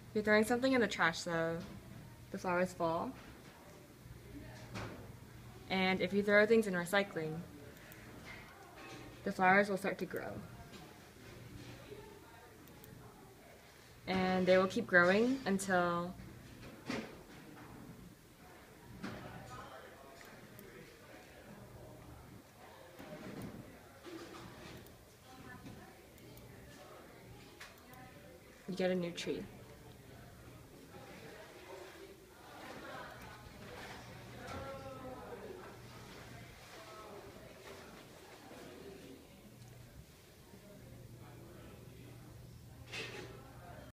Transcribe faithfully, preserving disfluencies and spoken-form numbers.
If you're throwing something in the trash though, the flowers fall. And if you throw things in recycling, the flowers will start to grow. And they will keep growing until you get a new tree.